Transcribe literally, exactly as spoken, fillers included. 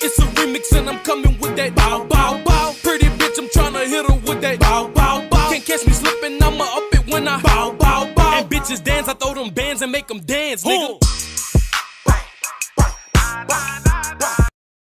It's a remix and I'm coming with that bow, bow, bow. Pretty bitch, I'm tryna hit her with that bow, bow, bow. Can't catch me slipping, I'ma up it when I bow, bow, bow. And bitches dance, I throw them bands and make them dance, nigga.